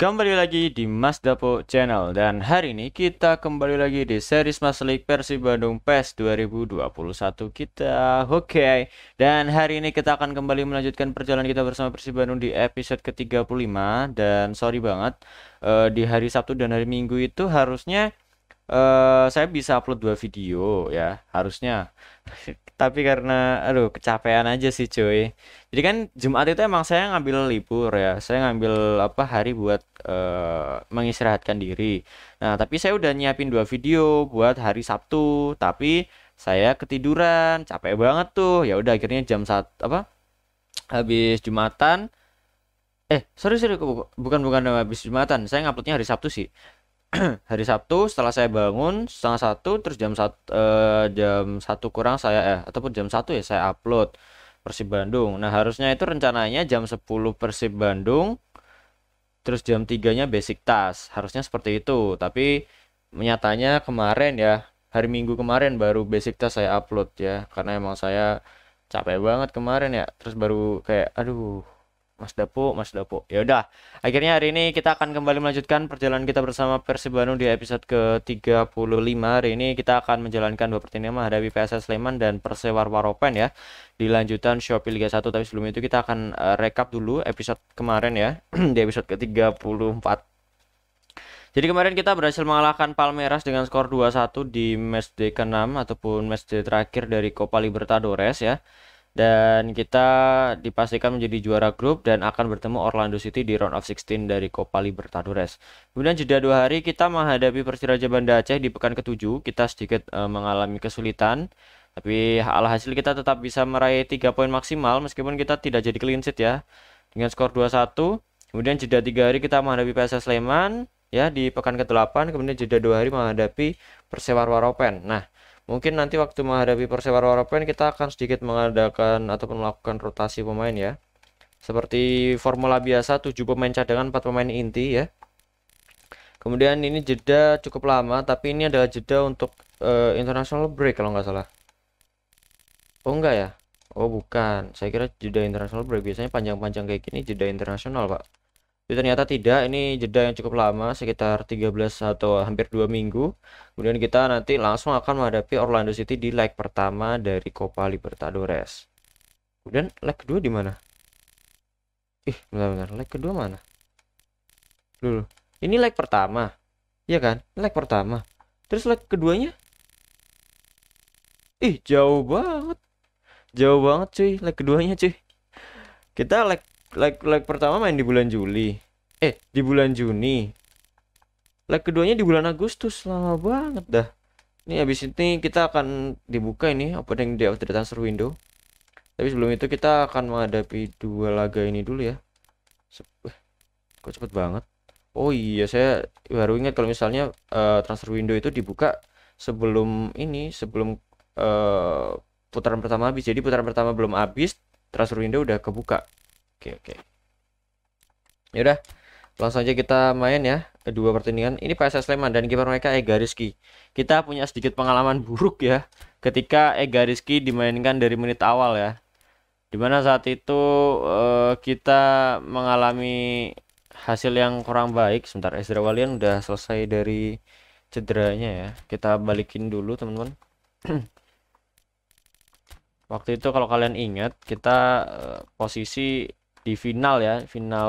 Kembali lagi di Mas Dapo Channel. Dan hari ini kita kembali lagi di series Mas League Persib Bandung PES 2021 kita. Oke. Dan hari ini kita akan kembali melanjutkan perjalanan kita bersama Persib Bandung di episode ke-35. Dan sorry banget, di hari Sabtu dan hari Minggu itu harusnya saya bisa upload 2 video ya, harusnya. Tapi karena aduh kecapean aja sih cuy. Jadi kan Jumat itu emang saya ngambil libur ya. Saya ngambil apa hari buat mengistirahatkan diri. Nah, tapi saya udah nyiapin 2 video buat hari Sabtu, tapi saya ketiduran, capek banget tuh. Ya udah akhirnya jam saat apa? Habis Jumatan. Sorry sorry bukan habis Jumatan. Saya nguploadnya hari Sabtu sih. Hari Sabtu setelah saya bangun setengah satu, terus jam 1 kurang saya ataupun jam 1 ya saya upload Persib Bandung. Nah, harusnya itu rencananya jam 10 Persib Bandung, terus jam 3-nya basic task, harusnya seperti itu. Tapi nyatanya kemarin ya, hari Minggu kemarin baru basic task saya upload ya, karena emang saya capek banget kemarin ya, terus baru kayak aduh, Mas Dapo. Ya udah, akhirnya hari ini kita akan kembali melanjutkan perjalanan kita bersama Persib Bandung di episode ke-35. Hari ini kita akan menjalankan 2 pertandingan menghadapi PSS Sleman dan Persewar Waropen ya, di lanjutan Shopee Liga 1. Tapi sebelum itu kita akan recap dulu episode kemarin ya, di episode ke-34. Jadi kemarin kita berhasil mengalahkan Palmeiras dengan skor 2-1 di matchday ke-6 ataupun matchday terakhir dari Copa Libertadores ya. Dan kita dipastikan menjadi juara grup dan akan bertemu Orlando City di round of 16 dari Copa Libertadores. Kemudian jeda 2 hari kita menghadapi Persiraja Banda Aceh di pekan ke-7. Kita sedikit mengalami kesulitan, tapi alhasil kita tetap bisa meraih 3 poin maksimal meskipun kita tidak jadi clean sheet ya, dengan skor 2-1. Kemudian jeda 3 hari kita menghadapi PSS Sleman ya di pekan ke-8. Kemudian jeda 2 hari menghadapi Persewar Waropen. Nah, mungkin nanti waktu menghadapi Persewar Waropen kita akan sedikit mengadakan ataupun melakukan rotasi pemain ya. Seperti formula biasa, 7 pemain cadangan, 4 pemain inti ya. Kemudian ini jeda cukup lama, tapi ini adalah jeda untuk international break kalau nggak salah. Oh enggak ya? Oh bukan, saya kira jeda international break. Biasanya panjang-panjang kayak gini jeda internasional, Pak. Tapi ternyata tidak, ini jeda yang cukup lama, sekitar 13 atau hampir 2 minggu. Kemudian kita nanti langsung akan menghadapi Orlando City di leg pertama dari Copa Libertadores. Kemudian leg kedua di mana? Bentar-bentar, leg kedua mana? Dulu. Ini leg pertama. Iya kan? Leg pertama. Terus leg keduanya? Jauh banget. Jauh banget cuy, leg keduanya cuy. Kita leg pertama main di bulan Juli. Di bulan Juni. Leg keduanya di bulan Agustus, lama banget dah. Ini habis ini kita akan dibuka ini opening day of the transfer window. Tapi sebelum itu kita akan menghadapi 2 laga ini dulu ya. Kok cepet banget. Oh iya, saya baru ingat kalau misalnya transfer window itu dibuka sebelum eh, putaran pertama habis. Jadi putaran pertama belum habis, transfer window udah kebuka. Oke. Yaudah, langsung aja kita main ya. 2 pertandingan. Ini PSS Sleman dan kiper mereka Ega Rizky. Kita punya sedikit pengalaman buruk ya, ketika Ega Rizky dimainkan dari menit awal ya. Dimana saat itu kita mengalami hasil yang kurang baik. Sebentar, Ezra Walian udah selesai dari cederanya ya. Kita balikin dulu teman-teman. Waktu itu kalau kalian ingat, kita posisi di final ya, final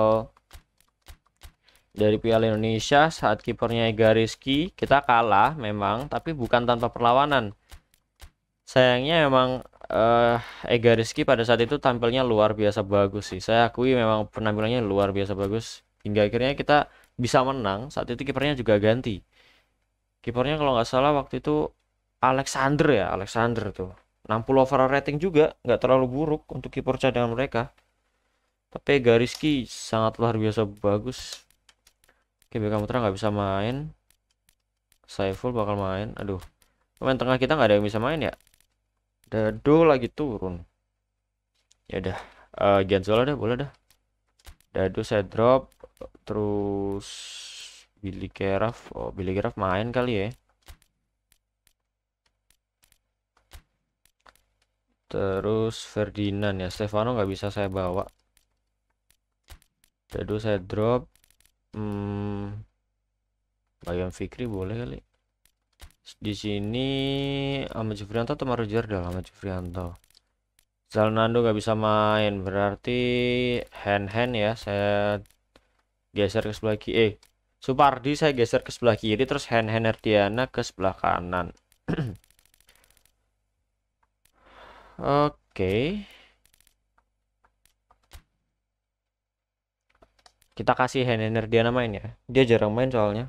dari Piala Indonesia saat kipernya Ega Rizky. Kita kalah memang, tapi bukan tanpa perlawanan. Sayangnya memang Ega Rizky pada saat itu tampilnya luar biasa bagus sih. Saya akui memang penampilannya luar biasa bagus hingga akhirnya kita bisa menang. Saat itu kipernya juga ganti. Kipernya kalau nggak salah waktu itu Alexander tuh. 60 overall rating juga, nggak terlalu buruk untuk kiper cadangan mereka. Tapi Ega Rizky sangat luar biasa bagus. Oke, Beckham Putra nggak bisa main. Saiful bakal main. Aduh, pemain tengah kita nggak ada yang bisa main ya. Dado lagi turun. Ya udah, Gianzola deh, boleh dah. Dado saya drop, terus Billy Keraf. Oh, Billy Keraf main kali ya. Terus Ferdinand ya, Stefano nggak bisa saya bawa. Dado saya drop. Bagian Fikri boleh kali. Di sini Ahmad Jufrianto atau Mario Jardel? Ahmad Jufrianto. Zalnando nggak bisa main, berarti hand ya. Saya geser ke sebelah kiri. Supardi saya geser ke sebelah kiri, terus hand Herdiana ke sebelah kanan. Oke. Kita kasih hand Herdiana main ya. Dia jarang main soalnya.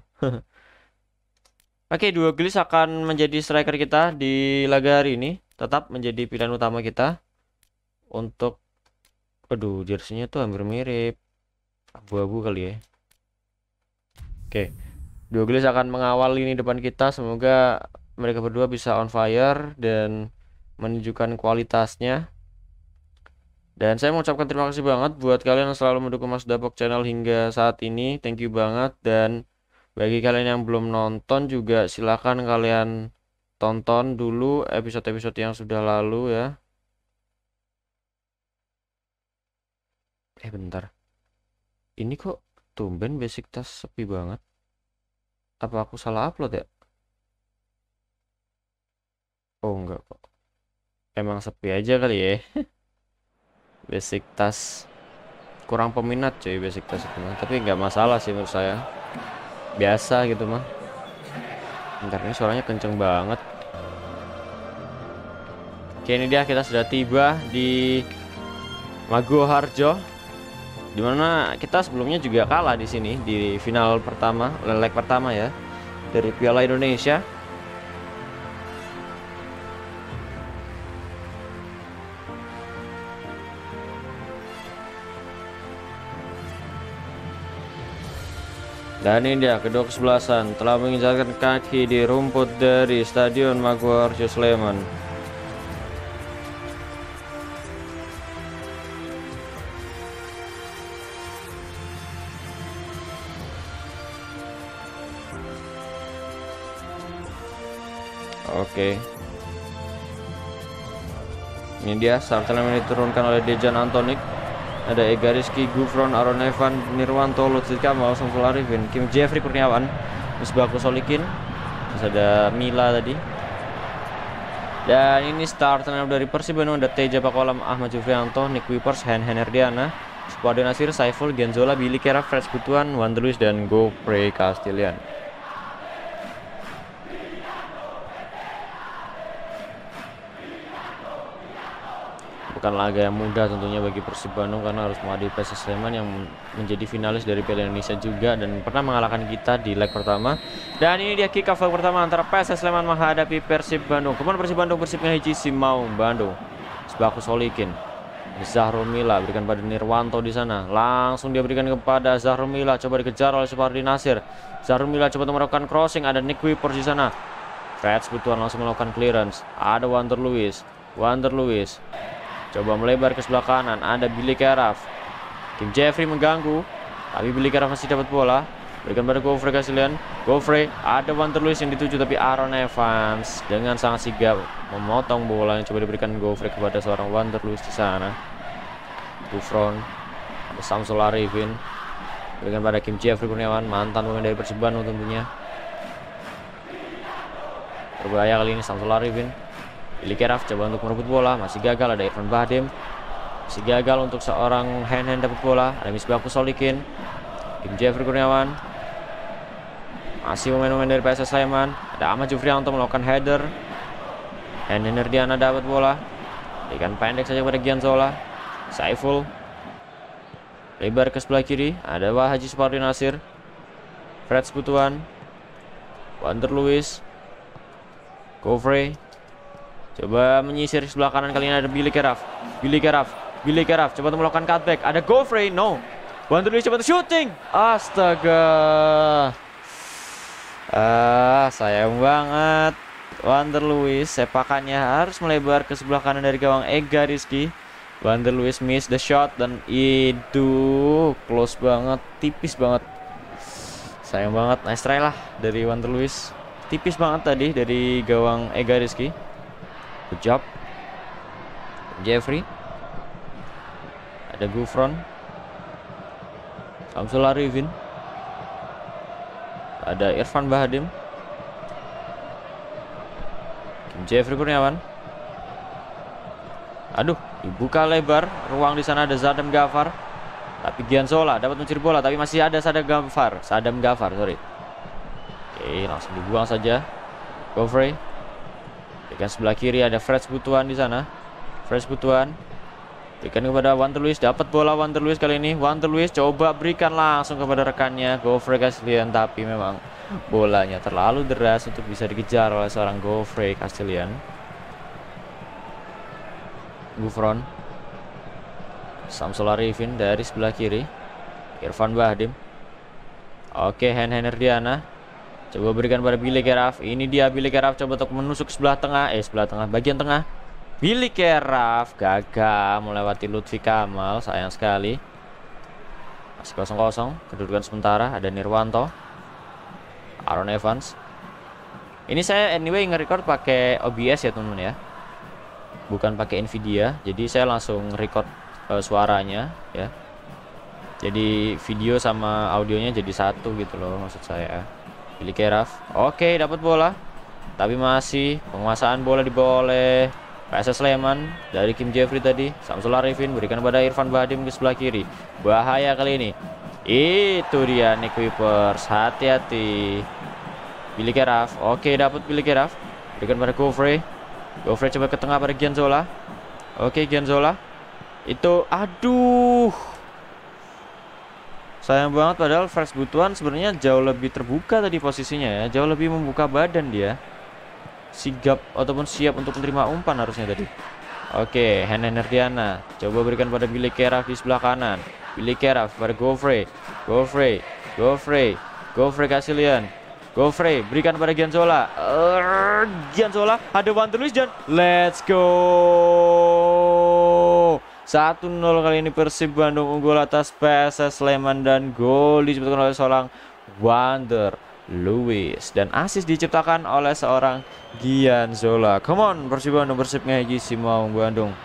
Oke, dua gelis akan menjadi striker kita di laga hari ini. Tetap menjadi pilihan utama kita untuk, aduh, jersinya tuh hampir mirip, abu-abu kali ya. Oke, dua gelis akan mengawal lini depan kita. Semoga mereka berdua bisa on fire dan menunjukkan kualitasnya. Dan saya mengucapkan terima kasih banget buat kalian yang selalu mendukung Mas Dapok Channel hingga saat ini. Thank you banget. Dan bagi kalian yang belum nonton juga silahkan kalian tonton dulu episode-episode yang sudah lalu ya. Bentar. Ini kok tumben basic task sepi banget. Apa aku salah upload ya? Oh enggak kok. Emang sepi aja kali ya. Basic task kurang peminat cuy basic task itu mah. Tapi nggak masalah sih menurut saya. Biasa gitu mah. Bentar, ini suaranya kenceng banget. Oke, ini dia, kita sudah tiba di Maguwoharjo, dimana kita sebelumnya juga kalah di sini di final pertama, leg pertama ya, dari Piala Indonesia. Dan ini dia, kedua kesebelasan telah menginjakkan kaki di rumput dari Stadion Maguwoharjo Sleman. Oke. Ini dia, startline yang diturunkan oleh Dejan Antonik. Ada Ega Rizky, Gufron, Aron Evan, Nirwanto, Lutfi Kamal, Samsul Arifin, Kim Jeffrey Kurniawan, Misbahku Solikin. Terus ada Mila tadi. Dan ini startline dari Persib Bandung, ada Teja Pakualam, Ahmad Jufrianto, Nick Wipers, Hen Herdiana, Supardi Nasir, Saiful, Genzola, Billy Kera, Freds Butuan, Wander Luis, dan Gofre Castillian. Bukan laga yang mudah tentunya bagi Persib Bandung karena harus menghadapi PSS Sleman yang menjadi finalis dari Piala Indonesia juga dan pernah mengalahkan kita di leg pertama. Dan ini dia kick off leg pertama antara PSS Sleman menghadapi Persib Bandung. Kemudian Persib Bandung bersipnya hiji Simau Bandung. Sebaku Solikin. Zahrul Mila berikan pada Nirwanto di sana. Langsung dia berikan kepada Zahrul Mila, coba dikejar oleh Supardi Nasir. Zahrul Mila coba melakukan crossing, ada Nick Wipers di sana. Freds Butuan langsung melakukan clearance. Ada Wander Luis. Coba melebar ke sebelah kanan, ada Billy Keraf. Kim Jeffrey mengganggu, tapi Billy Keraf masih dapat bola. Berikan pada Gofre Castillian. Gofre, ada Wander Luis yang dituju, tapi Aaron Evans dengan sangat sigap memotong bola yang coba diberikan Gofre kepada seorang Wander Luis di sana. Gufron, ada Samsul Arifin. Berikan pada Kim Jeffrey Kurniawan, mantan pemain dari Persib Bandung tentunya. Berbahaya kali ini Samsul Arifin. Billy Keraf coba untuk merebut bola, masih gagal. Ada Irfan Bahdim, masih gagal untuk seorang hand dapat bola. Ada Misbahku Solikin, Kim Jeffrey Kurniawan, masih pemain-pemain dari PSS Sleman. Ada Ahmad Jufrianto melakukan header. Hen Herdiana dapat bola, berikan pendek saja pada Gianzola. Saiful lebar ke sebelah kiri, ada Haji Supardi Nasir, Freds Butuan, Wander Luis, Gofre. Coba menyisir sebelah kanan, kali ini ada Billy Keraf. Coba untuk melakukan cutback. Ada Gofre, no. Wander Luis coba untuk shooting. Astaga. Sayang banget. Wander Luis sepakannya harus melebar ke sebelah kanan dari gawang Ega Rizky. Wander Luis miss the shot dan itu close banget, tipis banget. Sayang banget, nice try lah dari Wander Luis. Tipis banget tadi dari gawang Ega Rizky. Good job Jeffrey. Ada Gufron, Samsul Arifin, Ada Irfan Bahdim, Kim Jeffrey Kurniawan. Aduh, dibuka lebar ruang di sana, ada Sadam Ghaffar. Tapi Gianzola dapat mencuri bola, tapi masih ada Sadam Ghaffar, sorry. Oke, langsung dibuang saja. Gofrey. Berikan sebelah kiri, ada Freds Butuan di sana. Freds Butuan. Berikan kepada Wanter Luis, dapat bola Wanter Luis kali ini. Wanter Luis coba berikan langsung kepada rekannya Gofrey Castellian, tapi memang bolanya terlalu deras untuk bisa dikejar oleh seorang Gofrey Castellian. Gufron, Samsul Arifin dari sebelah kiri, Irfan Bahdim. Oke, Hen Herdiana coba berikan pada Billy Keraf. Ini dia Billy Keraf coba untuk menusuk sebelah tengah, bagian tengah. Billy Keraf gagal melewati Lutfi Kamal, sayang sekali. Masih 0-0, kedudukan sementara. Ada Nirwanto, Aaron Evans. Ini saya anyway nge-record pakai OBS ya teman-teman ya, bukan pakai Nvidia, jadi saya langsung record suaranya ya, jadi video sama audionya jadi satu gitu loh maksud saya. Billy Keraf, oke, dapat bola, tapi masih penguasaan bola dibawa oleh PSS Sleman dari Kim Jeffrey tadi. Samsul Arifin berikan pada Irfan Bahdim ke sebelah kiri, bahaya kali ini. Itu dia Nick Wipers, hati-hati. Billy Keraf, oke, dapat Billy Keraf, berikan pada Gofrey. Gofrey coba ke tengah pada Gianzola. Oke, Gianzola. Itu aduh. Sayang banget, padahal Freds Butuan sebenarnya jauh lebih terbuka tadi posisinya ya. Jauh lebih membuka badan dia. Sigap ataupun siap untuk menerima umpan harusnya tadi. Oke, Hen Herdiana coba berikan pada Billy Keraf di sebelah kanan. Billy Keraf pada Gofrey. Gofrey Castellian. Gofrey berikan pada Gianzola. Gianzola, ada Wanter Luis dan let's go. 1-0 kali ini Persib Bandung unggul atas PSS Sleman, dan gol diciptakan oleh seorang Wanter Luis dan asis diciptakan oleh seorang Gianzola. Come on Persib Bandung, Persib ngaji si Maung Bandung.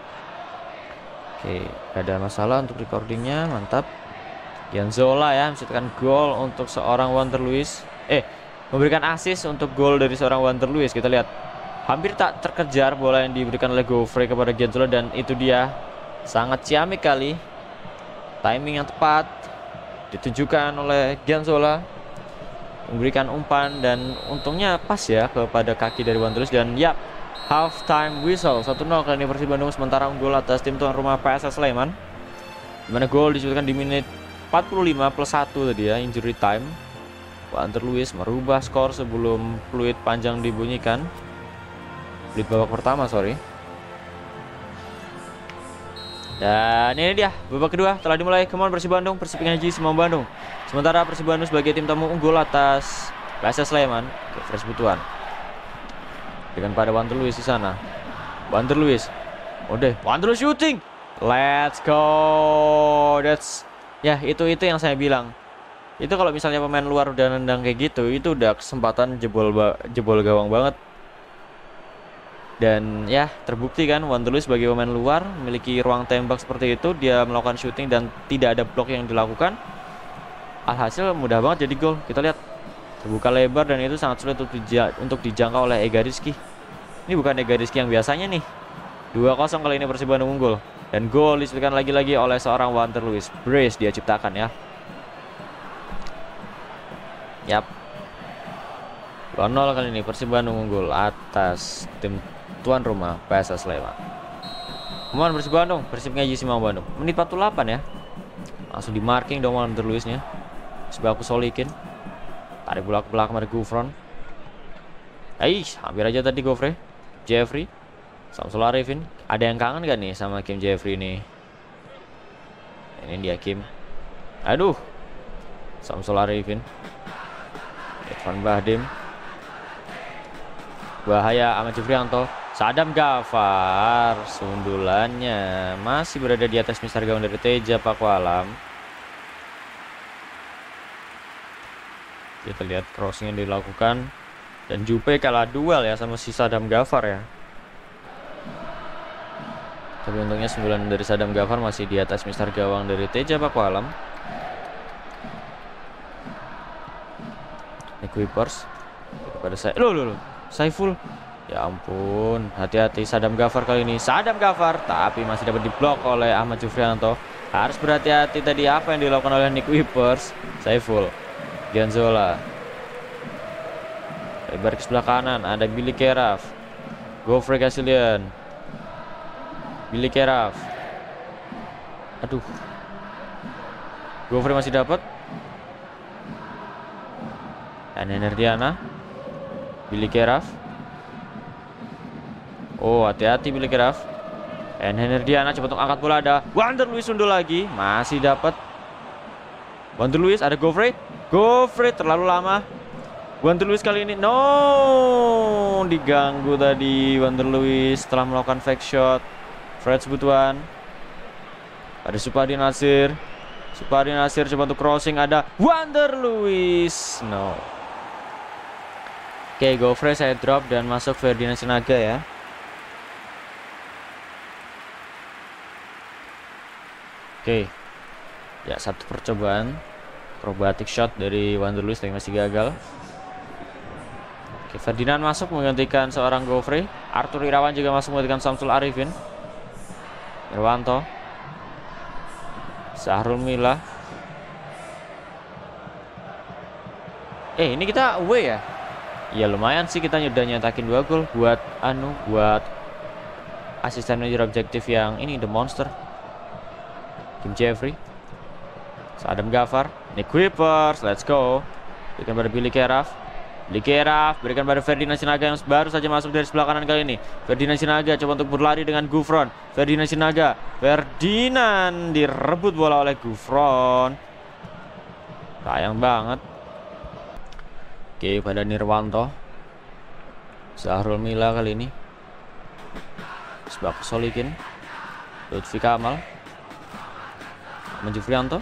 Oke, ada masalah untuk recordingnya, mantap. Gianzola ya menciptakan gol untuk seorang Wanter Luis. Memberikan asis untuk gol dari seorang Wanter Luis. Kita lihat hampir tak terkejar bola yang diberikan oleh Gofrey kepada Gianzola, dan itu dia sangat ciamik kali. Timing yang tepat ditunjukkan oleh Gianzola, memberikan umpan dan untungnya pas ya kepada kaki dari Wanter Luis. Dan yap, half time whistle 1-0 kali ini Persib Bandung sementara unggul atas tim tuan rumah PSS Sleman, dimana gol diciptakan di menit 45 plus 1 tadi ya, injury time. Wanter Luis merubah skor sebelum peluit panjang dibunyikan. Peluit babak pertama, sorry. Dan ini dia babak kedua telah dimulai. Come on Persib Bandung, Persib ngaji semua Bandung. Sementara Persib Bandung sebagai tim tamu unggul atas PSS Sleman. Ke Freds Butuan dengan pada Wanter Luis di sana. Wanter Luis, Wanter Luis shooting. Let's go. That's ya, itu yang saya bilang. Itu kalau misalnya pemain luar udah nendang kayak gitu, itu udah kesempatan jebol gawang banget. Dan ya terbukti kan, Wanter Luis sebagai pemain luar memiliki ruang tembak seperti itu, dia melakukan shooting dan tidak ada blok yang dilakukan. Alhasil mudah banget jadi gol. Kita lihat terbuka lebar dan itu sangat sulit untuk dijangkau oleh Ega Rizky. Ini bukan Ega Rizky yang biasanya nih. 2-0 kali ini Persib Bandung unggul, dan gol disebutkan lagi-lagi oleh seorang Wanter Luis. Brace dia ciptakan ya. Yap, 2-0 kali ini Persib Bandung unggul atas tim tuan rumah PSS Sleman. Kemudian Persib Bandung, Persib ngaji si Maung Bandung. Menit 48 ya, langsung di marking dong Wanter Luisnya. Sebelah Solikin, tarik bola ke belakang dari Gufron. Hampir aja tadi Gofrey. Jeffrey, Samsul Arifin. Ada yang kangen gak nih sama Kim Jeffrey nih? Ini dia Kim. Aduh, Samsul Arifin, Irfan Bahdim, bahaya Ahmad Jufrianto. Sadam Ghaffar, sundulannya masih berada di atas mistar gawang dari Teja Pakualam. Kita lihat crossing yang dilakukan, dan Jupe kalah duel ya sama si Sadam Ghaffar ya. Tapi untungnya sundulan dari Sadam Ghaffar masih di atas mistar gawang dari Teja Pakualam. Nick Wipers pada saya. Loh. Saiful. Ya ampun, hati-hati Sadam Ghaffar kali ini. Sadam Ghaffar, tapi masih dapat diblok oleh Ahmad Jufrianto. Harus berhati-hati tadi apa yang dilakukan oleh Nick Wipers. Saiful, Gianzola. Lebar ke sebelah kanan, ada Billy Keraf. Gofre Kasilian. Billy Keraf. Aduh. Gofre masih dapat. Dan Herdiana. Billy Keraf. Oh, hati-hati Billy Keraf. Herdiana coba untuk angkat bola, ada Wander Luiz undur lagi, masih dapat. Wander Luiz, ada Gofre. Gofre terlalu lama. Wander Luiz kali ini diganggu tadi Wander Luiz setelah melakukan fake shot. Fred Butuan. Ada Supardi Nasir. Supardi Nasir coba untuk crossing, ada Wander Luiz. No. Oke, Gofre saya drop dan masuk Ferdinand Sinaga ya. Oke, ya satu percobaan acrobatic shot dari Wander Luiz tapi masih gagal. Oke, Ferdinand masuk menggantikan seorang Gofre. Arthur Irawan juga masuk menggantikan Samsul Arifin. Irwanto, Sahrul Mila. Ini kita away ya? Ya lumayan sih, kita udah nyetakin 2 gol buat asisten manajer objektif yang ini, The Monster. Kim Jeffrey, Sadam Ghaffar, Nick Wipers, let's go. Berikan pada Billy Keraf. Billy Keraf berikan pada Ferdinand Sinaga yang baru saja masuk dari sebelah kanan kali ini. Ferdinand Sinaga coba untuk berlari dengan Gufron. Ferdinand Sinaga. Ferdinand direbut bola oleh Gufron. Sayang banget. Oke, pada Nirwanto. Sahrul Mila kali ini. Sebab Solikin. Lutfi Kamal. Jufrianto.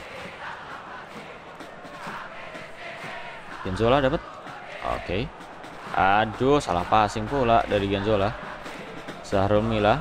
Gianzola dapat. Oke. Aduh, salah passing pula dari Gianzola. Sahrul Mila.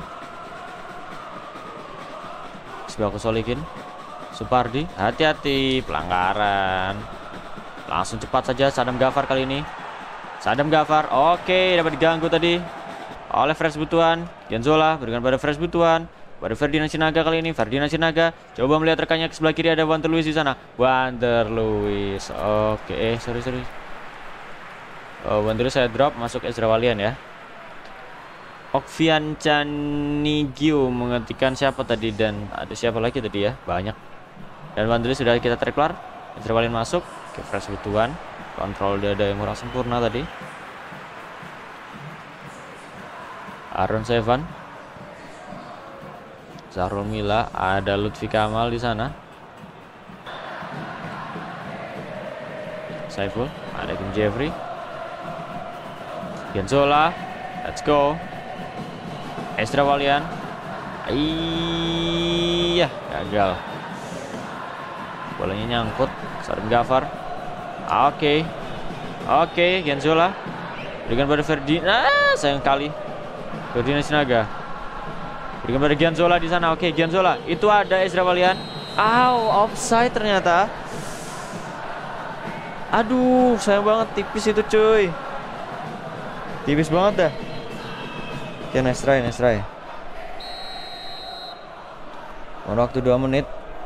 Sebelah Solikin. Supardi, hati-hati, pelanggaran. Langsung cepat saja Sadam Ghaffar kali ini. Sadam Ghaffar, oke, dapat diganggu tadi oleh Fresh Butuan. Gianzola berikan pada Fresh Butuan. Pada Ferdinand Sinaga kali ini. Ferdinand Sinaga coba melihat rekannya ke sebelah kiri, ada Wander Luiz di sana. Wander Luiz. Oke, sorry. Wander Luiz saya drop, masuk Ezra Walian ya. Okvian Canigio menggantikan siapa tadi, dan ada siapa lagi tadi ya? Banyak. Dan Wander Luiz sudah kita tarik keluar. Ezra Walian masuk. Oke, Fresh Butuan. Kontrol dada yang kurang sempurna tadi. Aaron Sevan. Sahrul Mila, ada Lutfi Kamal di sana. Saiful, ada Kim Jeffrey. Gianzola, let's go. Ezra Walian. Iya, gagal. Bolanya nyangkut. Sadam Ghaffar. Oke, Gianzola. Berikan pada Ferdinand. Sayang kali. Ferdinand Sinaga. Berikan pada Gianzola di sana. Oke, Gianzola. Itu ada Ezra Walian. Offside ternyata. Aduh, sayang banget, tipis itu cuy. Tipis banget dah. Oke, nice try. Waktu 2 menit.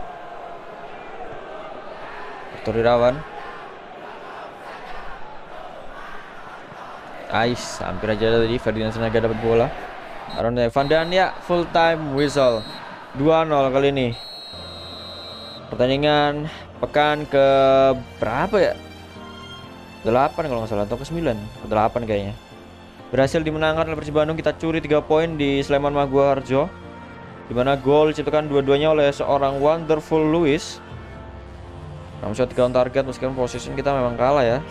Arthur Irawan. Hampir aja tadi Ferdinand Sinaga dapat bola. Aaron Evan, dan ya full time whistle. 2-0 kali ini. Pertandingan pekan ke berapa ya? 8 kalau nggak salah, atau ke 9. 8 kayaknya. Berhasil dimenangkan oleh Persib Bandung. Kita curi 3 poin di Sleman Maguwoharjo, dimana gol diciptakan dua-duanya oleh seorang Wonderful Luiz. 6 shot 3 on target, meskipun position kita memang kalah ya.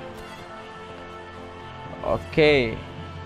Oke.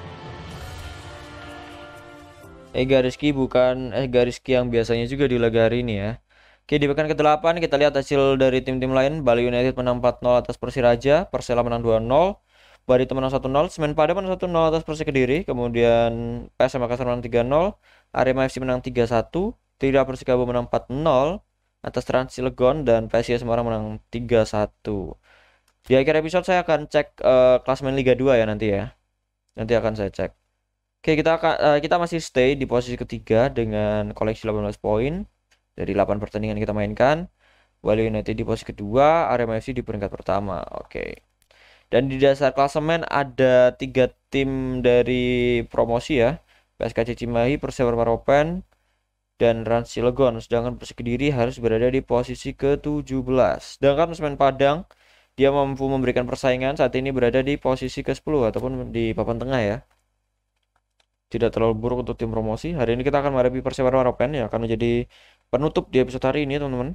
Ega Rizky yang biasanya juga di laga hari ini ya. Oke, di pekan ke-8 kita lihat hasil dari tim-tim lain. Bali United menang 4-0 atas Persiraja, Persela menang 2-0, Barito menang 1-0, Semen Padang menang 1-0 atas Persik Kediri, kemudian PSM Makassar menang 3-0, Arema FC menang 3-1, Tira Persikabo menang 4-0 atas Trans Cilegon, dan PSIS Semarang menang 3-1. Di akhir episode saya akan cek klasemen Liga 2 ya nanti ya. Nanti akan saya cek. Oke, kita masih stay di posisi ketiga dengan koleksi 18 poin dari 8 pertandingan kita mainkan. Bali United di posisi kedua, Arema FC di peringkat pertama. Oke. Dan di dasar klasemen ada 3 tim dari promosi ya. PSKC Cimahi, Persewar Waropen, dan Rans Cilegon. Sedangkan Persik Kediri harus berada di posisi ke-17. Sedangkan Semen Padang dia mampu memberikan persaingan, saat ini berada di posisi ke-10 ataupun di papan tengah ya. Tidak terlalu buruk untuk tim promosi. Hari ini kita akan menghadapi Persewar Waropen yang akan menjadi penutup di episode hari ini teman-teman.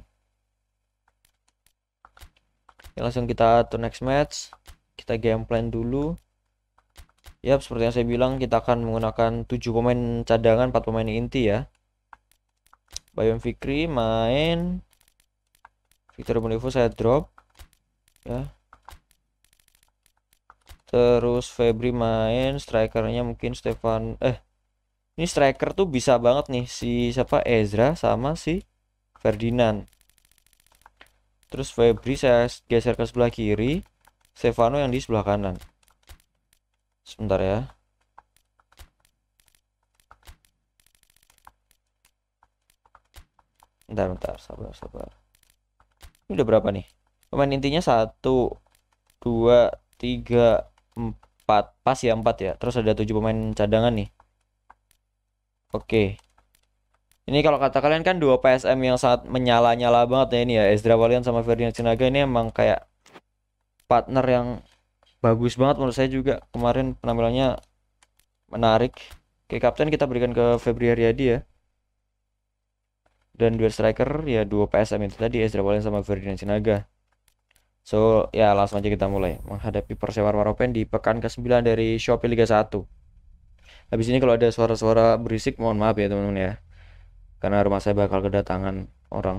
Ya, langsung kita to next match. Kita game plan dulu. Ya, seperti yang saya bilang, kita akan menggunakan 7 pemain cadangan, 4 pemain inti ya. Bayam Fikri main. Victor Bonivo saya drop ya. Terus Febri main, strikernya mungkin Stefan. Ini striker tuh bisa banget nih si siapa, Ezra sama si Ferdinand. Terus Febri saya geser ke sebelah kiri, Stefano yang di sebelah kanan. Sebentar ya. Bentar, sabar. Ini udah berapa nih? Pemain intinya 1, 2, 3, 4. Pas ya 4 ya. Terus ada 7 pemain cadangan nih. Oke. Ini kalau kata kalian kan dua PSM yang sangat menyala-nyala banget ya ini ya. Ezra Walian sama Ferdinand Sinaga ini emang kayak partner yang bagus banget menurut saya juga. Kemarin penampilannya menarik. Oke, kapten kita berikan ke Febri Haryadi ya. Dan dua striker ya dua PSM itu tadi, Ezra Walian sama Ferdinand Sinaga. So ya langsung aja kita mulai menghadapi Persewar Waropen di pekan ke-9 dari Shopee Liga 1. Habis ini kalau ada suara-suara berisik mohon maaf ya teman-teman ya. Karena rumah saya bakal kedatangan orang.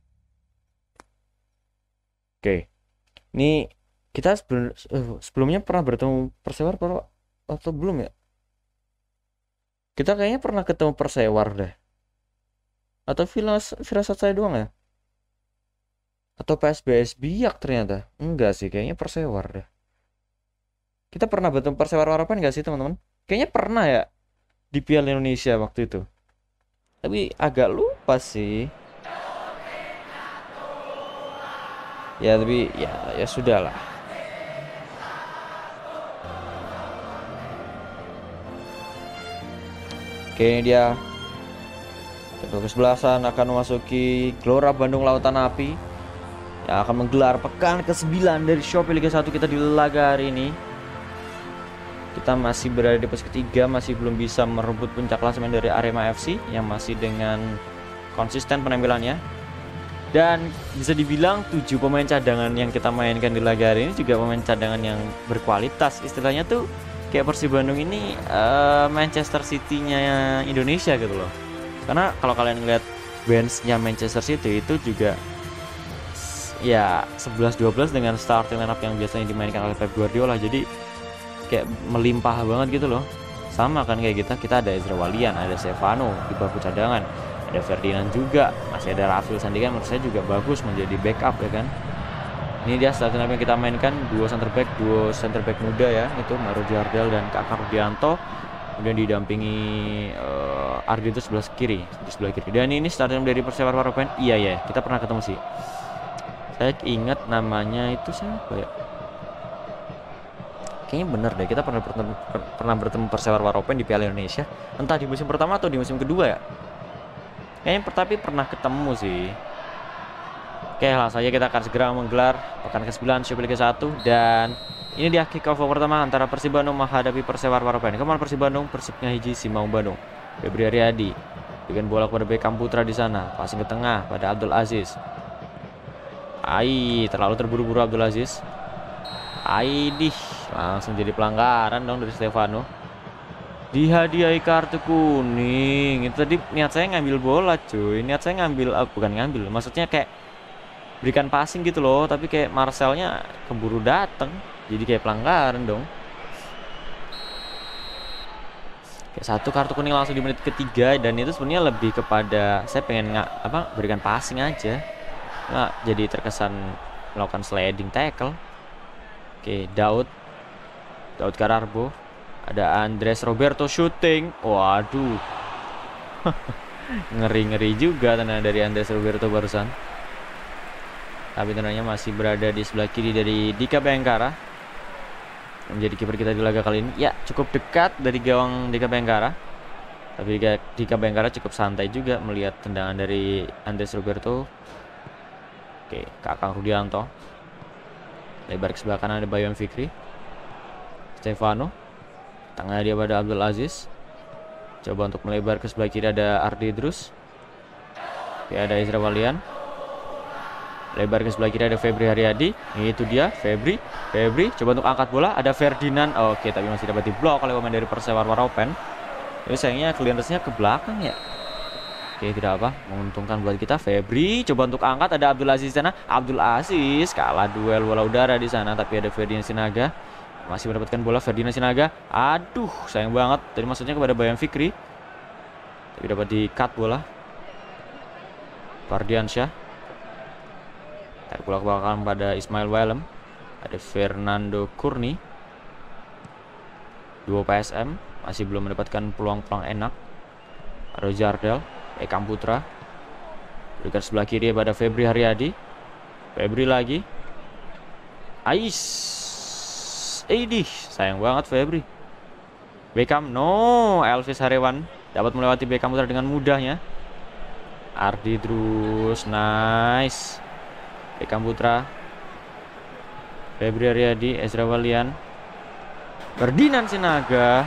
Oke. Ini kita sebelumnya pernah bertemu Persewar atau belum ya? Kita kayaknya pernah ketemu Persewar deh. Atau firasat saya doang ya? Atau PSBS Biak ternyata. Enggak sih, kayaknya Persewar deh. Kita pernah bertemu Persewar Waropen enggak sih teman-teman? Kayaknya pernah ya di Piala Indonesia waktu itu. Tapi agak lupa sih. Ya tapi ya sudah lah. Oke, ini dia. Kedua kesebelasan akan memasuki Gelora Bandung Lautan Api yang akan menggelar pekan ke-9 dari Shopee Liga 1 kita di laga hari ini. Kita masih berada di posisi ketiga, masih belum bisa merebut puncak klasemen dari Arema FC yang masih dengan konsisten penampilannya. Dan bisa dibilang 7 pemain cadangan yang kita mainkan di laga hari ini juga pemain cadangan yang berkualitas. Istilahnya tuh kayak Persib Bandung ini Manchester City-nya Indonesia gitu loh. Karena kalau kalian lihat bench-nya Manchester City itu juga ya 11-12 dengan starting lineup yang biasanya dimainkan oleh Pep Guardiola. Jadi kayak melimpah banget gitu loh. Sama kan kayak kita ada Ezra Walian, ada Stefano di bangku cadangan, ada Ferdinand juga, masih ada Rafil Sandika menurut saya juga bagus menjadi backup ya kan. Ini dia starting lineup yang kita mainkan, duo center back muda ya, itu Mario Jardel dan Kakak Rudianto. Kemudian didampingi Ardi itu di sebelah kiri. Dan ini starting dari Persewar Waropen. Iya, kita pernah ketemu sih. Saya ingat namanya itu siapa ya? Kayaknya bener deh, kita pernah bertemu Persewar Waropen di Piala Indonesia. Entah di musim pertama atau di musim kedua ya. Kayaknya tapi pernah ketemu sih. Oke, langsung saja kita akan segera menggelar pekan ke-9 Shopee Liga 1. Dan ini dia kick off pertama antara Persib Bandung menghadapi Persewar Waropen. Kemana Persib Bandung? Persibnya hiji Simaung Bandung. Febri Haryadi dengan bola kepada Beckham Putra di sana. Passing ke tengah pada Abdul Aziz. Terlalu terburu-buru Abdul Aziz. Langsung jadi pelanggaran dong dari Stefano. Dihadiahi kartu kuning. Itu tadi niat saya ngambil bola cuy. Niat saya bukan ngambil. Maksudnya kayak berikan passing gitu loh. Tapi kayak Marcelnya keburu dateng. Jadi kayak pelanggaran dong. Kayak satu kartu kuning langsung di menit ketiga. Dan itu sebenarnya lebih kepada saya pengen berikan passing aja. Nggak jadi terkesan melakukan sliding tackle. Oke, Daud Kararbo. Ada Andres Roberto shooting. Waduh. Ngeri-ngeri juga tenang dari Andres Roberto barusan. Tapi tenangnya masih berada di sebelah kiri dari Dika Bayangkara, menjadi kiper kita di laga kali ini. Ya, cukup dekat dari gawang Dika Bayangkara. Tapi Dika Bayangkara cukup santai juga melihat tendangan dari Andres Roberto. Oke, Kakang Rudianto. Lebar ke sebelah kanan ada Bayon Fikri. Stefano. Tengah dia pada Abdul Aziz. Coba untuk melebar ke sebelah kiri ada Ardi Idrus. Oke, ada Ezra Walian. Lebar ke sebelah kiri ada Febri Haryadi. Itu dia Febri. Coba untuk angkat bola ada Ferdinand. Oke, tapi masih dapat diblok oleh pemain dari Persewar Waropen. Jadi sayangnya clearance-nya ke belakang ya. Oke, tidak apa, menguntungkan buat kita. Febri coba untuk angkat, ada Abdul Aziz di sana. Abdul Aziz kalah duel bola udara di sana, tapi ada Ferdinand Sinaga masih mendapatkan bola. Ferdinand Sinaga, aduh sayang banget. Tadi maksudnya kepada Bayan Fikri, tapi dapat di-cut bola. Fardiansyah tarik bola ke belakang pada Ismail Walem. Ada Fernando Kurni. Duo PSM masih belum mendapatkan peluang-peluang enak. Ada Jardel, Ekam Putra. Berikan sebelah kiri pada Febri Haryadi. Febri lagi. Ais. Idih, sayang banget Febri. Beckham, no. Elvis Harewan dapat melewati Beckham Putra dengan mudahnya. Ardi terus, nice. Beckham Putra. Febri Haryadi, Ezra Walian. Ferdinand Sinaga.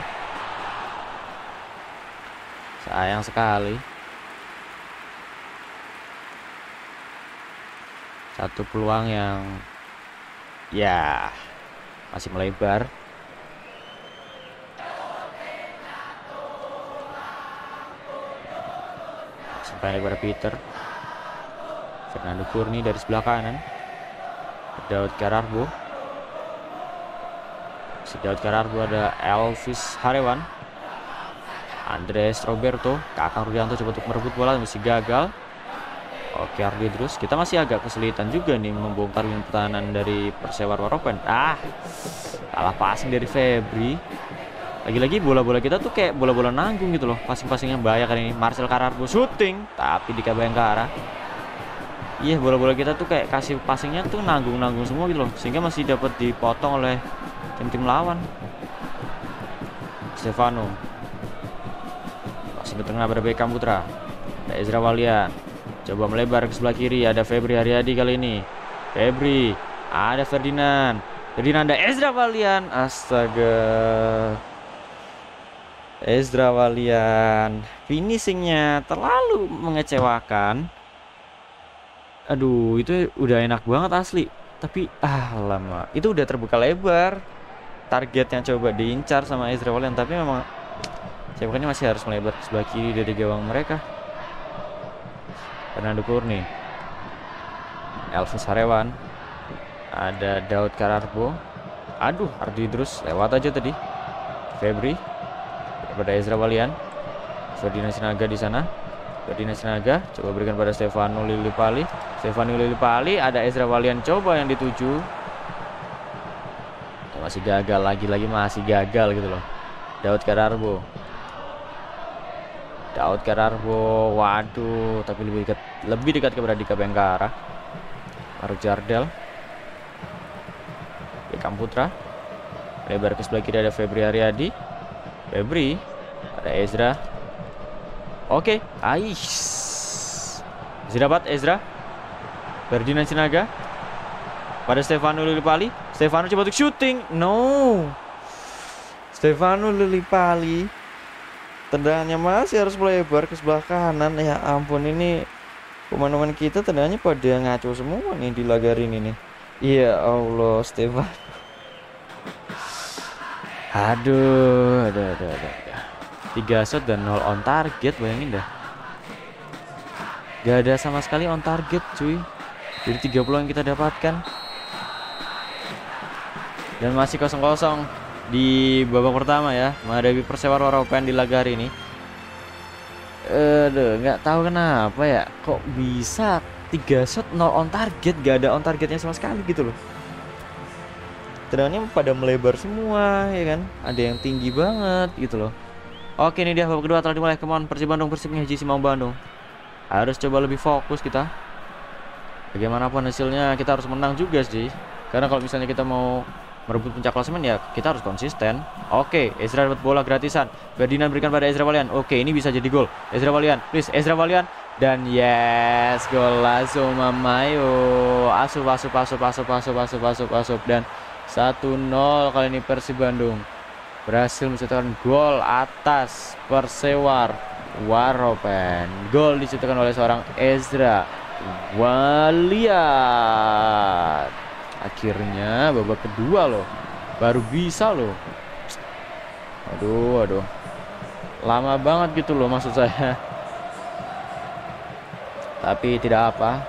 Sayang sekali. Satu peluang yang ya masih melebar. Sampai kepada Peter. Fernando Kurni dari sebelah kanan. Daud Kararbo. Daud Kararbo ada Elvis Harewan. Andres Roberto. Kakang Rudianto coba untuk merebut bola, masih gagal. Oke, Ardi terus. Kita masih agak kesulitan juga nih membongkar lini pertahanan dari Persewar Waropen. Salah passing dari Febri. Lagi-lagi bola-bola kita tuh kayak bola-bola nanggung gitu loh. Passing-passingnya bahaya kali ini. Marcel Kararbo shooting, tapi Dika Bayangkara. Iya, bola-bola kita tuh kayak kasih passingnya tuh nanggung-nanggung semua gitu loh, sehingga masih dapat dipotong oleh tim-tim lawan. Stefano. Passing ke tengah pada Beckham Putra. Ada Ezra Walian. Coba melebar ke sebelah kiri, ada Febri Haryadi kali ini. Febri, ada Ferdinand. Ada Ezra Walian. Astaga. Ezra Walian. Finishingnya terlalu mengecewakan. Aduh, itu udah enak banget asli. Tapi lama. Itu udah terbuka lebar. Targetnya coba diincar sama Ezra Walian, tapi memang cewakannya masih harus melebar ke sebelah kiri dari gawang mereka. Fernando Kurni. Elvis Harewan. Ada Daud Kararbo. Aduh, Ardi terus lewat aja tadi. Febri pada Ezra Walian. Ferdinand Sinaga di sana. Ferdinand Sinaga coba berikan pada Stefano Lillipali. Ada Ezra Walian coba yang dituju. Masih gagal, lagi-lagi masih gagal gitu loh. Daud Kararbo. Waduh, tapi lebih dekat kepada Dika Bayangkara. Baru Jardel. Beckham Putra. Lebar ke sebelah kiri ada Febri Haryadi. Ada Ezra. Oke, masih dapat Ezra. Ferdinand Sinaga pada Stefano Lillipali. Stefano coba untuk shooting. No. Stefano Lillipali. Tendangannya masih harus melebar ke sebelah kanan. Ya ampun, ini pemain-pemain kita tendangannya pada ngaco semua nih di laga ini nih. Ya Allah, Stefano. Aduh. 3 shot dan 0 on target, bayangin dah. Gak ada sama sekali on target cuy. Dari 30 yang kita dapatkan. Dan masih 0-0 di babak pertama ya, menghadapi Persewar Waropen di laga hari ini. Nggak tahu kenapa ya, kok bisa 3 shot 0 on target, gak ada on targetnya sama sekali gitu loh. tendangannya pada melebar semua ya kan, ada yang tinggi banget gitu loh. Oke, ini dia babak kedua telah dimulai. Come on, Persib Bandung, Persib Ngeji Simang Bandung. Harus coba lebih fokus kita. Bagaimanapun hasilnya kita harus menang juga sih. Karena kalau misalnya kita mau merebut puncak klasemen ya kita harus konsisten. Oke, Ezra dapat bola gratisan. Ferdinand berikan pada Ezra Walian. Oke, ini bisa jadi gol. Ezra Walian, please Ezra Walian. Dan yes, gol langsung Mamayo. Asup dan 1-0 kali ini Persib Bandung berhasil mencetakkan gol atas Persewar Waropen. Gol dicetakkan oleh seorang Ezra Walian. Akhirnya babak kedua loh, baru bisa loh. Aduh, lama banget gitu loh maksud saya. Tapi tidak apa.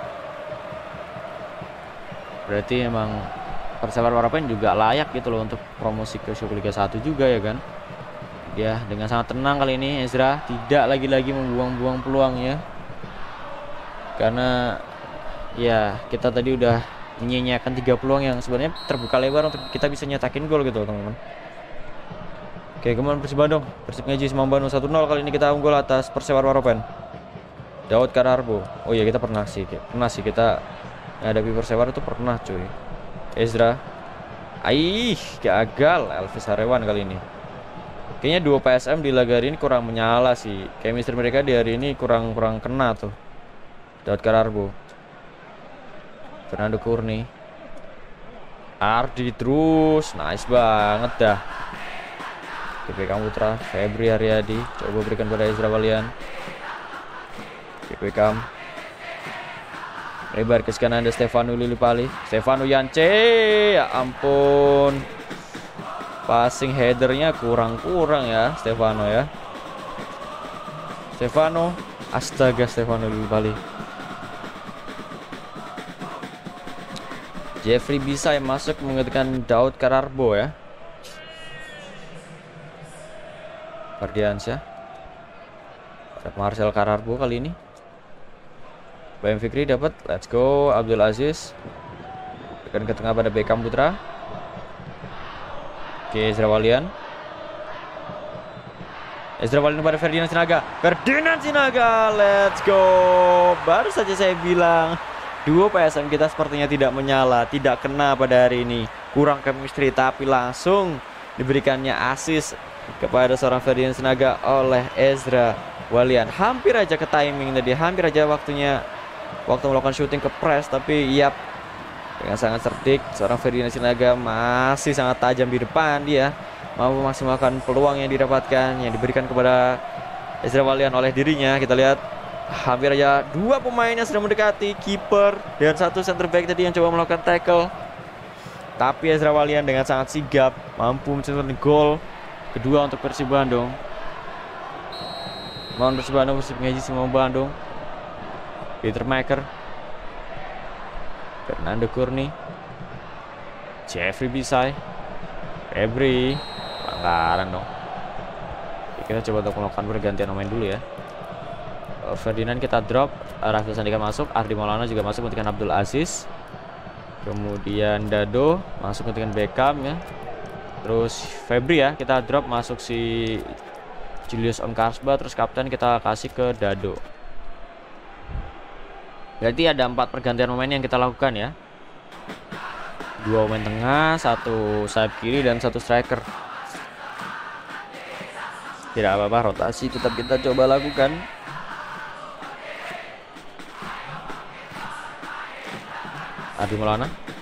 Berarti emang Persewar Waropen juga layak gitu loh untuk promosi ke Super Liga 1 juga ya kan. Ya, dengan sangat tenang kali ini Ezra tidak lagi-lagi membuang-buang peluangnya. Karena ya kita tadi udah menyia-nyiakan 3 peluang yang sebenarnya terbuka lebar untuk kita bisa nyetakin gol gitu teman-teman. Oke, kemudian Persib Bandung, Persib Ngeji Simang Bandung 1-0 kali ini kita unggul atas Persewar Waropen. Daud Kararbo. Oh iya, kita pernah sih kita hadapi Persewar itu pernah cuy. Ezra, gagal Elvis Sarewan kali ini. Kayaknya duo PSM di laga hari ini kurang menyala sih. Chemistry mereka di hari ini kurang kena tuh. Daud Kararbo, Fernando Kurni, Ardi terus, nice banget dah. GPK Putra, Febri Haryadi, coba berikan pada Ezra Walian. GPK lebar ke kanan ada Stefano Lillipali, Stefano Yance, ya ampun, passing headernya kurang ya Stefano ya. Stefano, astaga, Stefano Lillipali. Jeffrey bisa yang masuk menggantikan Daud Kararbo ya. Fardiansyah, Marcel Kararbo kali ini. Bayam Fikri dapat, let's go. Abdul Aziz berikan ke tengah pada Beckham Putra. Oke, Ezra Walian pada Ferdinand Sinaga, let's go. Baru saja saya bilang duo PSM kita sepertinya tidak menyala, tidak kena pada hari ini, kurang chemistry, tapi langsung diberikannya assist kepada seorang Ferdinand Sinaga oleh Ezra Walian. Hampir aja ke timing tadi, hampir aja waktu melakukan shooting ke press, tapi yap, dengan sangat cerdik seorang Ferdinand Sinaga masih sangat tajam di depan. Dia mau memaksimalkan peluang yang didapatkan, yang diberikan kepada Ezra Walian oleh dirinya. Kita lihat hampir aja 2 pemain yang sedang mendekati, kiper dan 1 center back tadi yang coba melakukan tackle, tapi Ezra Walian dengan sangat sigap mampu mencetak gol kedua untuk Persib Bandung. Mohon Persib Bandung, Persib Ngeji Simang Bandung. Peter Maker, Fernando Kurni, Jeffrey Bisay, Febri, pelanggaran dong. Kita coba untuk melakukan pergantian pemain dulu ya. Ferdinand kita drop, Rafael Sandika masuk, Ardi Maulana juga masuk dengan Abdul Aziz. Kemudian Dado masuk dengan Beckham ya. Terus Febri ya kita drop, masuk si Julius Om Karsba, terus kapten kita kasih ke Dado. Berarti ada 4 pergantian pemain yang kita lakukan ya. 2 pemain tengah, 1 sayap kiri dan 1 striker. Tidak apa-apa, rotasi tetap kita coba lakukan. Adi Maulana,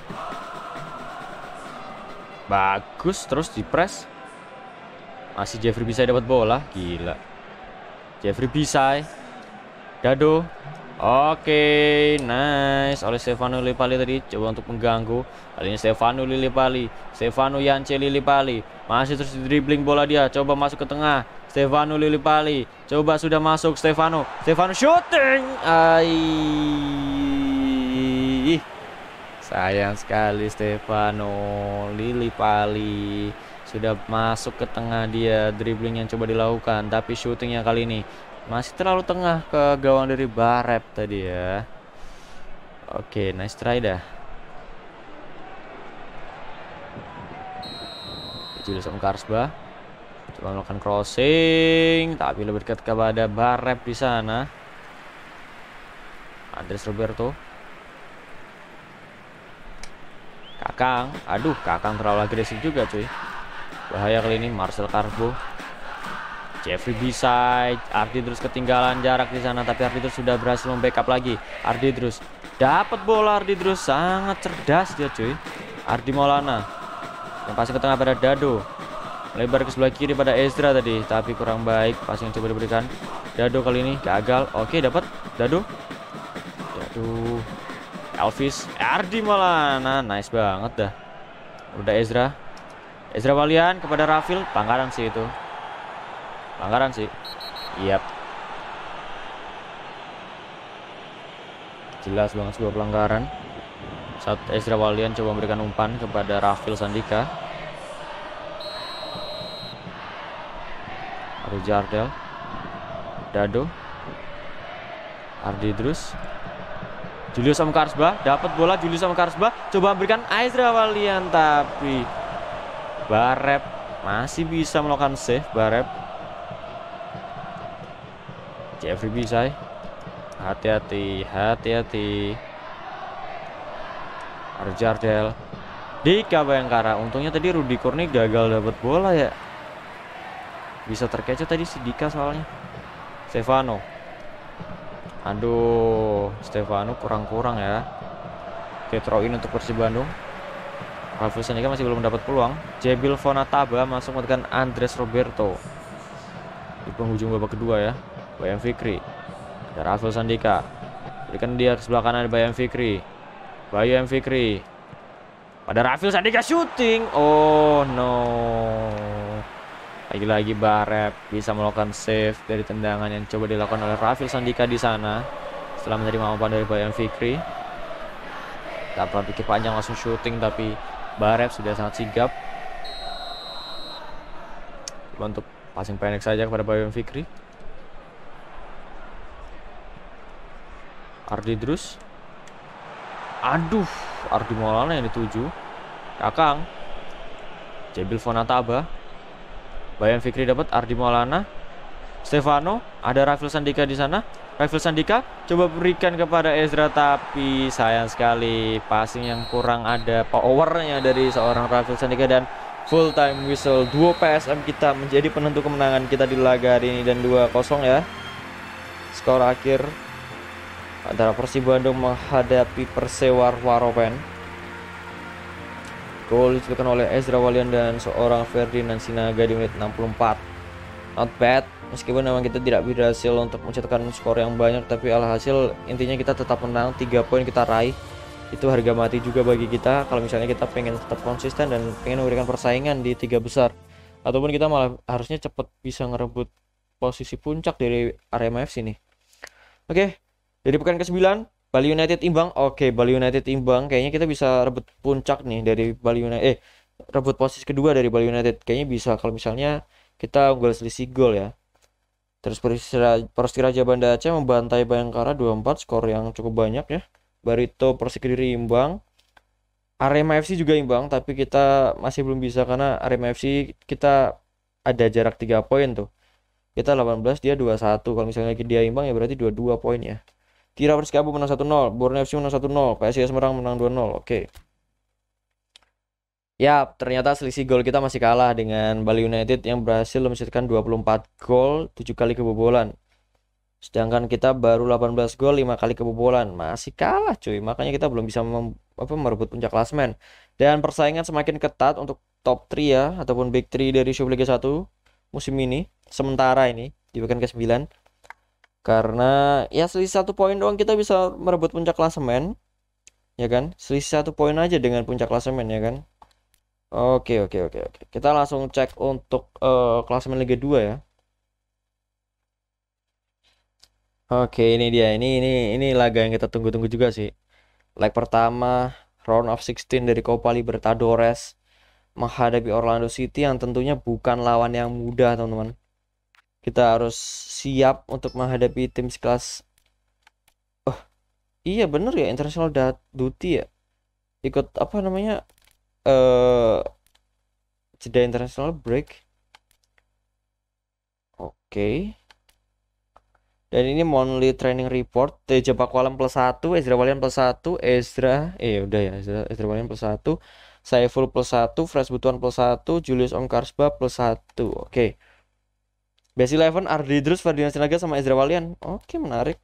bagus, terus di press. Masih Jeffrey Bisay dapat bola, gila. Jeffrey Bisay, Dado. Oke, nice oleh Stefano Lillipali tadi, coba untuk mengganggu. Kali ini Stefano Lillipali, Stefano Yance Lillipali, masih terus dribbling bola dia, coba masuk ke tengah. Stefano Lillipali, coba sudah masuk Stefano shooting. Sayang sekali Stefano Lillipali sudah masuk ke tengah dia, dribbling yang coba dilakukan, tapi shootingnya kali ini masih terlalu tengah ke gawang dari Barep tadi ya. Oke, nice try dah. Julius Karsba coba melakukan crossing, tapi lebih dekat kepada Barep di sana. Andres Roberto. Kakang, aduh, Kakang terlalu agresif juga cuy. Bahaya kali ini. Marcel Karbo, Jeffrey Bisay, Ardi terus ketinggalan jarak di sana, tapi Ardi terus sudah berhasil membackup lagi. Ardi terus dapat bola, Ardi terus sangat cerdas dia cuy. Ardi Maulana yang passing ke tengah pada Dado, lebar ke sebelah kiri pada Ezra tadi, tapi kurang baik passing yang coba diberikan. Dado kali ini gagal. Oke, dapat Dado. Aduh, Elvis, Ardi Maulana, nice banget dah. Udah Ezra Walian kepada Rafil, pelanggaran sih itu. Pelanggaran sih. Yap. Jelas banget sebuah pelanggaran. Saat Ezra Walian coba memberikan umpan kepada Rafil Sandika. Ada Jardel. Dado. Ardi Drus. Julius Karsba dapat bola. Julius Karsba coba memberikan Ezra Walian, tapi Barep masih bisa melakukan save. Barep. Jeffrey Bisay, hati-hati. Arjardel, Dika Bayangkara. Untungnya tadi Rudy Kurni gagal dapat bola ya. Bisa terkecoh tadi si Dika soalnya. Stefano. Aduh, Stefano kurang ya. Oke, throw in untuk Persib Bandung. Rafael Sandika masih belum dapat peluang. Jebil Fonataba masuk menggantikan Andres Roberto di penghujung babak kedua ya. Bayam Fikri, ada Rafael Sandika, berikan dia ke sebelah kanan Bayam Fikri. Bayam Fikri pada Rafael Sandika, shooting. Oh no, lagi-lagi Barep bisa melakukan save dari tendangan yang coba dilakukan oleh Rafael Sandika di sana setelah menerima umpan dari Bayam Fikri. Tak perlu pikir panjang, langsung shooting, tapi Barep sudah sangat sigap. Untuk passing pendek saja kepada Bayam Fikri. Ardi Drus. Aduh, Ardi Maulana yang dituju. Kakang. Jebil Fonataba. Bayam Fikri dapat. Ardi Maulana. Stefano, ada Rafael Sandika di sana. Rafael Sandika coba berikan kepada Ezra, tapi sayang sekali passing yang kurang ada powernya dari seorang Rafael Sandika, dan full time whistle. Duo PSM kita menjadi penentu kemenangan kita di laga hari ini, dan 2-0 ya skor akhir antara Persib Bandung menghadapi Persewar Waropen. Gol dicetakkan oleh Ezra Walian dan seorang Ferdinand Sinaga di menit 64. Not bad, meskipun memang kita tidak berhasil untuk mencetakkan skor yang banyak, tapi alhasil intinya kita tetap menang. 3 poin kita raih, itu harga mati juga bagi kita kalau misalnya kita pengen tetap konsisten dan pengen memberikan persaingan di 3 besar, ataupun kita malah harusnya cepat bisa ngerebut posisi puncak dari Arema FC nih. Oke, dari pekan ke-9 Bali United imbang. Oke, Bali United imbang. Kayaknya kita bisa rebut puncak nih dari Bali United. Rebut posisi kedua dari Bali United. Kayaknya bisa kalau misalnya kita unggul selisih gol ya. Terus Persiraja Banda Aceh membantai Bayangkara 2-4, skor yang cukup banyak ya. Barito Persik Kediri imbang. Arema FC juga imbang, tapi kita masih belum bisa karena Arema FC kita ada jarak 3 poin tuh. Kita 18, dia 21. Kalau misalnya dia imbang ya berarti 22 poin ya. Tira Persikabo menang 1-0, Borneo FC menang 1-0, PSIS Semarang menang 2-0. Oke. Ya, ternyata selisih gol kita masih kalah dengan Bali United yang berhasil mencetakkan 24 gol, 7 kali kebobolan. Sedangkan kita baru 18 gol, 5 kali kebobolan. Masih kalah cuy. Makanya kita belum bisa merebut puncak klasemen. Dan persaingan semakin ketat untuk top 3 ya, ataupun big 3 dari Super Liga 1 musim ini. Sementara ini di pekan ke-9. Karena ya selisih 1 poin doang kita bisa merebut puncak klasemen. Ya kan? Selisih 1 poin aja dengan puncak klasemen ya kan? Oke. Kita langsung cek untuk klasemen Liga 2 ya. Oke, ini dia. Ini laga yang kita tunggu-tunggu juga sih. Leg pertama round of 16 dari Copa Libertadores menghadapi Orlando City yang tentunya bukan lawan yang mudah, teman-teman. Kita harus siap untuk menghadapi tim sekelas. Oh, iya bener ya, International Duty ya. Ikut apa namanya? jeda international break. Oke. Dan ini monthly training report. Teja Pakualam +1, Ezra Walian +1, udah ya, Ezra Walian +1, Saiful +1, Fresh Butuan +1, Julius Om Karsba +1. Oke. Best 11 Ardidrus, Ferdinand Sinaga sama Ezra Walian. Oke, menarik.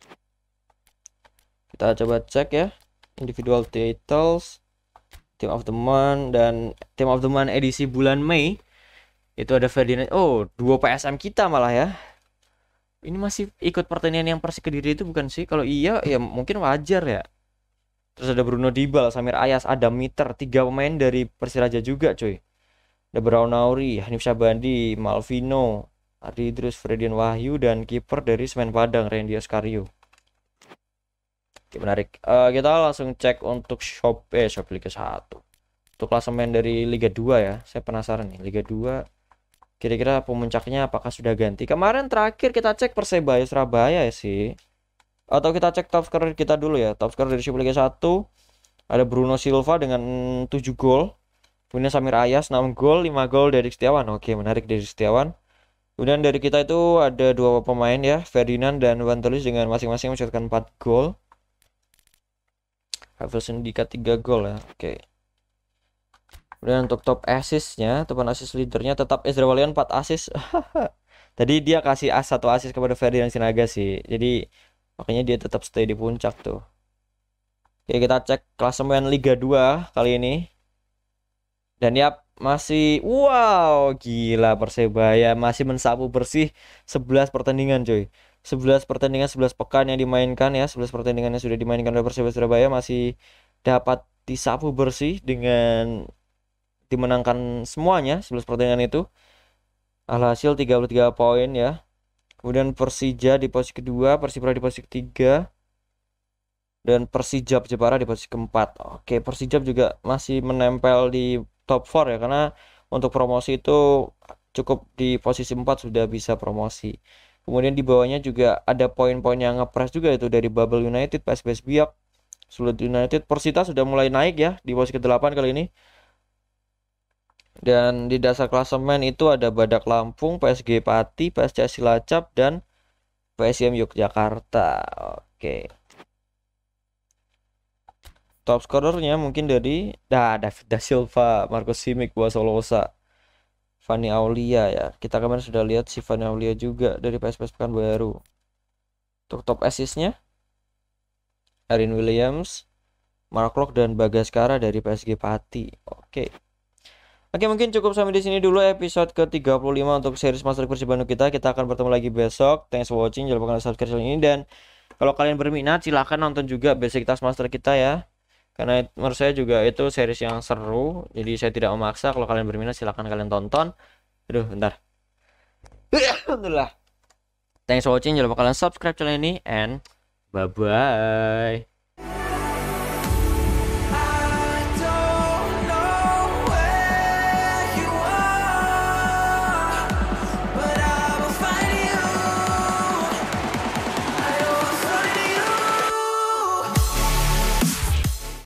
Kita coba cek ya. Individual titles, Team of the Month, dan Team of the Month edisi bulan Mei. Itu ada Ferdinand. Oh, 2 PSM kita malah ya. Ini masih ikut pertandingan yang Persik Kediri itu bukan sih? Kalau iya ya mungkin wajar ya. Terus ada Bruno Dibal, Samir Ayas, Adam Miter, 3 pemain dari Persiraja juga cuy. Ada Brown Nauri, Hanif Syabandi, Malvino, Ardi Idrus, Fredian Wahyu, dan kiper dari Semen Padang, Randy Oscario. Oke, menarik. Kita langsung cek untuk shop Liga 1. Untuk klasemen dari Liga 2 ya. Saya penasaran nih, Liga 2 kira-kira pemuncaknya apakah sudah ganti? Kemarin terakhir kita cek Persebaya Surabaya ya sih. Atau kita cek top scorer kita dulu ya. Top scorer dari Liga 1 ada Bruno Silva dengan 7 gol. Kemudian Samir Ayas 6 gol, 5 gol dari Setiawan. Oke, menarik dari Setiawan. Kemudian dari kita itu ada 2 pemain ya, Ferdinand dan Wantelis dengan masing-masing mencetakkan 4 gol. Havel Sendika 3 gol ya. Oke. Kemudian untuk top assist-nya, topan assist leadernya tetap Ezra Walian 4 assist. Tadi dia kasih 1 assist kepada Ferdinand Sinaga sih. Jadi makanya dia tetap stay di puncak tuh. Oke, kita cek klasemen Liga 2 kali ini. Dan ya masih wow, gila Persebaya masih mensapu bersih 11 pertandingan coy. 11 pertandingan 11 pekan yang dimainkan ya, 11 pertandingan yang sudah dimainkan oleh Persebaya Surabaya masih dapat disapu bersih dengan dimenangkan semuanya 11 pertandingan itu. Alhasil 33 poin ya. Kemudian Persija di posisi kedua, Persipura di posisi ketiga, dan Persijap Jepara di posisi keempat. Oke, Persijap juga masih menempel di top 4 ya, karena untuk promosi itu cukup di posisi 4 sudah bisa promosi. Kemudian di bawahnya juga ada poin-poin yang ngepres juga, itu dari Babel United, PSBS Biak, Sulut United, Persita sudah mulai naik ya di posisi ke-8 kali ini. Dan di dasar klasemen itu ada Badak Lampung, PSG Pati, PSCS Cilacap, dan PSM Yogyakarta. Oke. Top scorernya mungkin dari David Da Silva, Marcos Simic, Boa Solosa, Fanny Aulia ya. Kita kemarin sudah lihat si Fanny Aulia juga dari PSPS Pekanbaru. Untuk top assist-nya Erin Williams, Mark Locke, dan Bagaskara dari PSG Pati. Oke. Oke, mungkin cukup sampai di sini dulu episode ke-35 untuk series Master League Persib Bandung kita. Kita akan bertemu lagi besok. Thanks for watching. Jangan lupa subscribe channel ini, dan kalau kalian berminat silahkan nonton juga Basic Master kita ya. Karena menurut saya juga itu series yang seru. Jadi saya tidak memaksa. Kalau kalian berminat silahkan kalian tonton. Aduh, bentar. Alhamdulillah. Thanks for watching. Jangan lupa kalian subscribe channel ini, and bye-bye.